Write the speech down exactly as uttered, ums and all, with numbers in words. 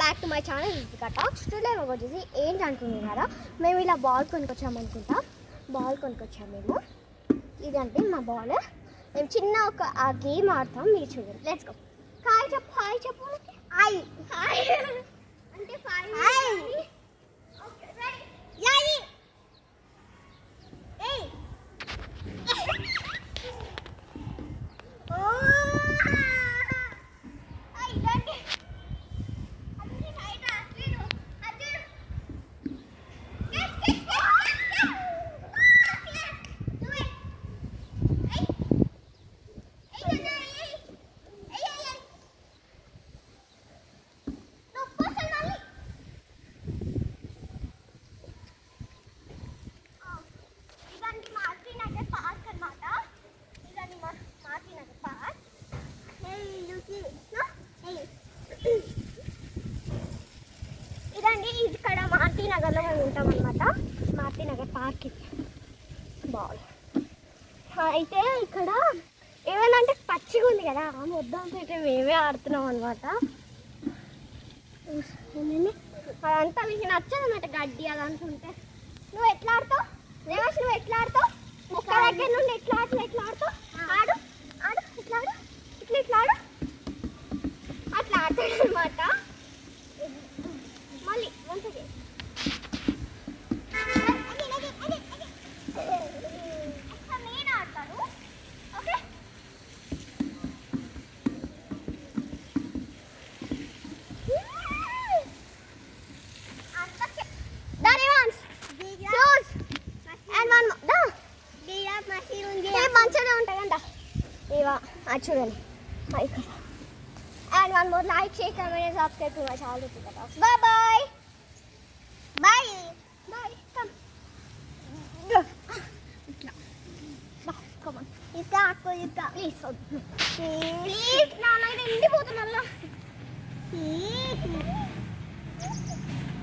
Back to my channel Ruthvika talks. Today మేము వచ్చేసి ఏంటి అనుకుంటున్నారా, మేము ఇలా బాల్ కొనుక్కొచ్చాము అనుకుంటా. బాల్ కొనుక్కొచ్చాము మేము. ఇదంటే మా బాల్. మేము చిన్న ఒక ఆ గేమ్ ఆడతాం, మీరు చూడండి. Let's go. హాయ్ చెప్పు, హాయ్ చెప్పు. హాయ్ హాయ్ అంటే ఫైవ్. Okay ready. యాయి ఏయ్ ఓ ఐ డాంట్ అన్ని హైట్ అట్లీను అట్లీను గెట్ గెట్ డు ఇట్ ఏయ్ ఏయ్ ఏయ్ ఏయ్ ఏయ్ నో పర్సన్ మళ్ళీ ఇదండి మార్టీ నగర్ పార్క్ అన్నమాట. ఇదండి మా మార్టీ నగర్ పార్క్. ఇదండి ఇక్కడ మార్టీ నగర్లో మేము ఉంటాం అనమాట. మార్టీ నగర్ పార్క్ బాల్. అయితే ఇక్కడ ఏమేమంటే పచ్చిగా ఉంది కదా, మొత్తం అయితే మేమే ఆడుతున్నాం అనమాట. అదంతా మీకు నచ్చదు అన్నమాట, గడ్డి అదంతా ఉంటే. నువ్వు ఎట్లా ఆడుతావు రేవాష్, నువ్వు ఎట్లా ఆడుతావు? ఒక్క దగ్గర నుండి ఎట్లా ఆడుతావు ఎట్లా ఆడుతావు ఆడు ఆడు ఇట్లా ఆడు ఇట్లా ఇట్లా ఆడు అట్లా ఆడతాడు అనమాట. మళ్ళీ వన్ సెకండ్ నేను ఆడతాను. ఓకే మంచిగానే ఉంటాయంట ఇవా చూడండి. And one more like share comment subscribe to my channel Ruthvika talks. Bye bye bye bye. Come ఇట్లా బా కమ్ ఆన్ ఇస్తా అక్కో ఇస్తా ప్లీజ్ ప్లీజ్ నా నైట్ ఎండిపోతున్నా.